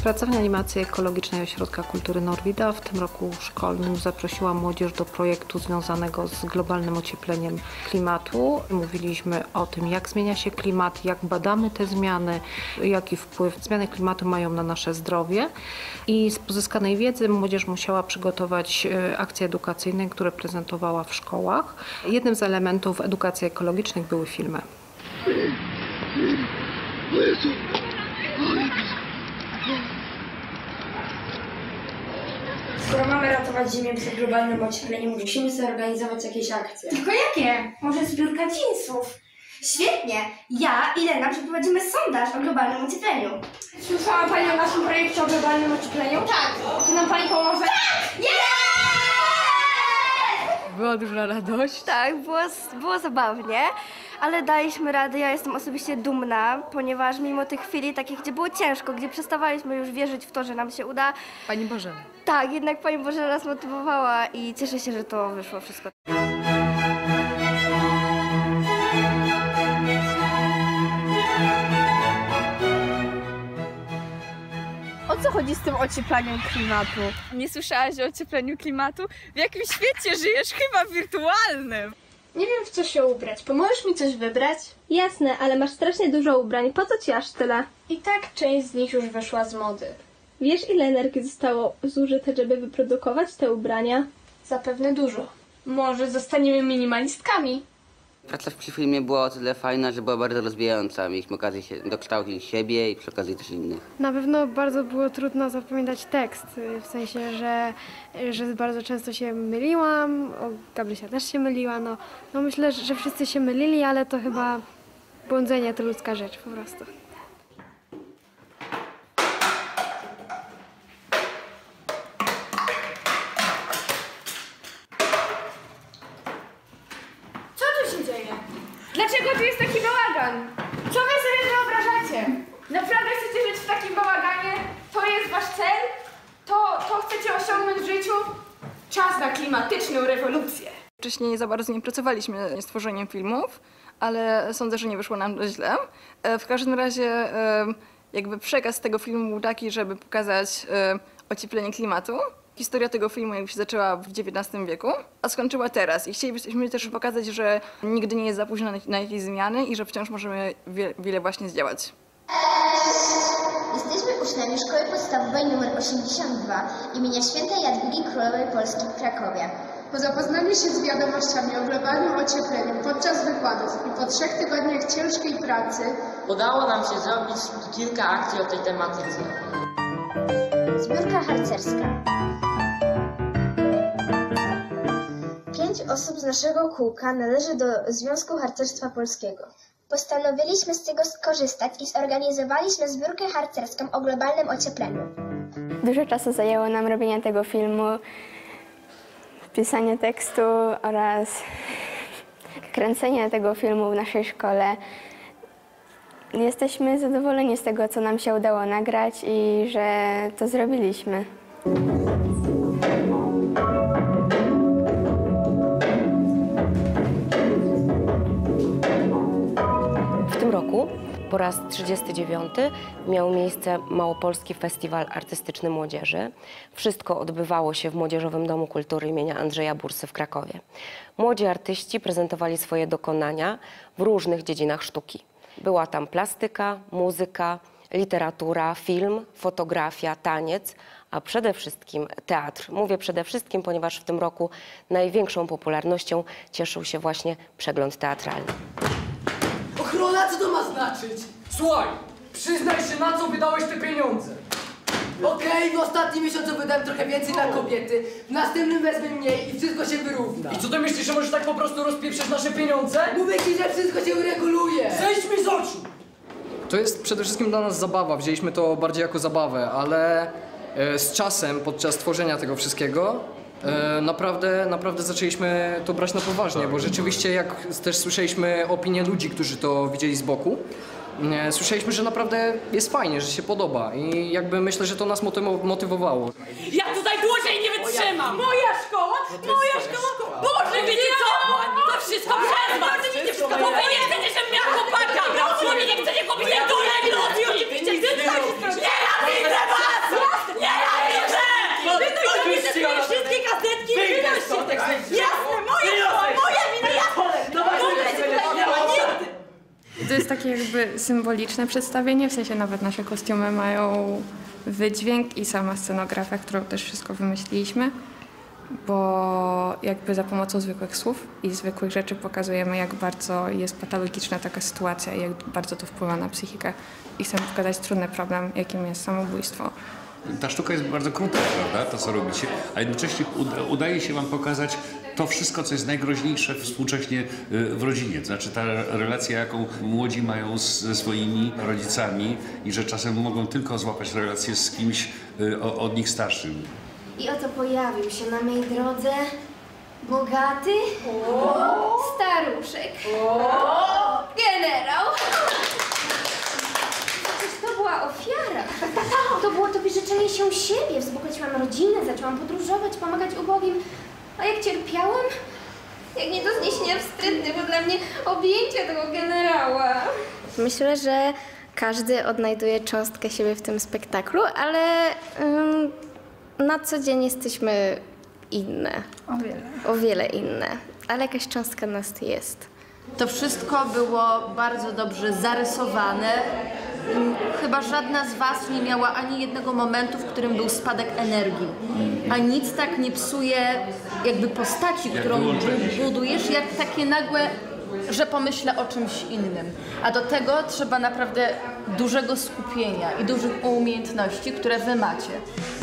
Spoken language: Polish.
Pracownia Animacji Ekologicznej Ośrodka Kultury Norwida w tym roku szkolnym zaprosiła młodzież do projektu związanego z globalnym ociepleniem klimatu. Mówiliśmy o tym, jak zmienia się klimat, jak badamy te zmiany, jaki wpływ zmiany klimatu mają na nasze zdrowie. I z pozyskanej wiedzy młodzież musiała przygotować akcje edukacyjne, które prezentowała w szkołach. Jednym z elementów edukacji ekologicznych były filmy. Skoro mamy ratować Ziemię przed globalnym ociepleniem, musimy zorganizować jakieś akcje. Tylko jakie? Może zbiórka jeansów? Świetnie! Ja i Lena przeprowadzimy sondaż o globalnym ociepleniu. Słyszała Pani o naszym projekcie o globalnym ociepleniu? Tak! Czy nam Pani pomoże? Tak! Była duża radość. Tak, było zabawnie, ale daliśmy radę. Ja jestem osobiście dumna, ponieważ mimo tych chwili takich, gdzie było ciężko, gdzie przestawaliśmy już wierzyć w to, że nam się uda. Pani Bożena. Tak, jednak Pani Bożena nas motywowała i cieszę się, że to wyszło wszystko. O co chodzi z tym ocieplaniem klimatu? Nie słyszałaś o ociepleniu klimatu? W jakim świecie żyjesz? Chyba wirtualnym. Nie wiem, w co się ubrać. Pomożesz mi coś wybrać? Jasne, ale masz strasznie dużo ubrań. Po co ci aż tyle? I tak część z nich już wyszła z mody. Wiesz, ile energii zostało zużyte, żeby wyprodukować te ubrania? Zapewne dużo. Może zostaniemy minimalistkami? Praca w filmie była o tyle fajna, że była bardzo rozwijająca. Mieliśmy okazję się dokształcić siebie i przy okazji też innych. Na pewno bardzo było trudno zapamiętać tekst, w sensie, że bardzo często się myliłam, o Gabrysia też się myliła, no myślę, że wszyscy się mylili, ale to chyba błądzenie to ludzka rzecz po prostu. Co tu się dzieje? Dlaczego tu jest taki bałagan? Co wy sobie wyobrażacie? Naprawdę chcecie żyć w takim bałaganie? To jest wasz cel? To chcecie osiągnąć w życiu? Czas na klimatyczną rewolucję. Wcześniej za bardzo nie pracowaliśmy z tworzeniem filmów, ale sądzę, że nie wyszło nam to źle. W każdym razie jakby przekaz tego filmu był taki, żeby pokazać ocieplenie klimatu. Historia tego filmu jakby się zaczęła w XIX wieku, a skończyła teraz. I chcielibyśmy też pokazać, że nigdy nie jest za późno na jakieś zmiany i że wciąż możemy wiele właśnie zdziałać. Jesteśmy uczniami Szkoły Podstawowej nr 82 imienia Świętej Jadwigi Królowej Polski w Krakowie. Po zapoznaniu się z wiadomościami o globalnym ociepleniu podczas wykładów i po 3 tygodniach ciężkiej pracy udało nam się zrobić kilka akcji o tej tematyce. Zbiórka harcerska. 5 osób z naszego kółka należy do Związku Harcerstwa Polskiego. Postanowiliśmy z tego skorzystać i zorganizowaliśmy zbiórkę harcerską o globalnym ociepleniu. Dużo czasu zajęło nam robienie tego filmu, pisanie tekstu oraz kręcenie tego filmu w naszej szkole. Jesteśmy zadowoleni z tego, co nam się udało nagrać i że to zrobiliśmy. W tym roku po raz 39 miał miejsce Małopolski Festiwal Artystyczny Młodzieży. Wszystko odbywało się w Młodzieżowym Domu Kultury imienia Andrzeja Bursy w Krakowie. Młodzi artyści prezentowali swoje dokonania w różnych dziedzinach sztuki. Była tam plastyka, muzyka, literatura, film, fotografia, taniec, a przede wszystkim teatr. Mówię przede wszystkim, ponieważ w tym roku największą popularnością cieszył się właśnie przegląd teatralny. Ochrona, co to ma znaczyć? Słuchaj, przyznaj się, na co wydałeś te pieniądze. Okej, w ostatnim miesiącu wydałem trochę więcej na kobiety, w następnym wezmę mniej i wszystko się wyrówna. I co ty myślisz, że możesz tak po prostu rozpieprzyć nasze pieniądze? Mówię ci, że wszystko się ureguluje. Zejdź mi z oczu! To jest przede wszystkim dla nas zabawa, wzięliśmy to bardziej jako zabawę, ale z czasem, podczas tworzenia tego wszystkiego, naprawdę zaczęliśmy to brać na poważnie, bo rzeczywiście jak też słyszeliśmy opinie ludzi, którzy to widzieli z boku, słyszeliśmy, że naprawdę jest fajnie, że się podoba i jakby myślę, że to nas motywowało. Ja tutaj dłużej nie wytrzymam! Moja szkoła? Moja szkoła? Boże, wiecie co? To wszystko przez was! Bo wy nie chcecie, żebym miał chłopaka! Bo wy nie chcecie kupić tej dole, oczywiście! Nienawidzę was! takie jakby symboliczne przedstawienie, w sensie nawet nasze kostiumy mają wydźwięk i sama scenografia, którą też wszystko wymyśliliśmy, bo jakby za pomocą zwykłych słów i zwykłych rzeczy pokazujemy, jak bardzo jest patologiczna taka sytuacja i jak bardzo to wpływa na psychikę. I chcemy pokazać trudny problem, jakim jest samobójstwo. Ta sztuka jest bardzo krótka, prawda, to co robicie, a jednocześnie udaje się wam pokazać to wszystko, co jest najgroźniejsze współcześnie w rodzinie. To znaczy ta relacja, jaką młodzi mają ze swoimi rodzicami i że czasem mogą tylko złapać relację z kimś od nich starszym. I oto pojawił się na mej drodze bogaty staruszek. Generał! Przecież to była ofiara. To było to wyrzeczenie się siebie. Wzbogaciłam rodzinę, zaczęłam podróżować, pomagać ubogim. A jak cierpiałam? Jak nie do zniesienia wstrętne, bo dla mnie objęcie tego generała. Myślę, że każdy odnajduje cząstkę siebie w tym spektaklu, ale na co dzień jesteśmy inne. O wiele inne. Ale jakaś cząstka nas jest. To wszystko było bardzo dobrze zarysowane. Chyba żadna z was nie miała ani jednego momentu, w którym był spadek energii. A nic tak nie psuje jakby postaci, którą budujesz, jak takie nagłe, że pomyślę o czymś innym. A do tego trzeba naprawdę dużego skupienia i dużych umiejętności, które wy macie.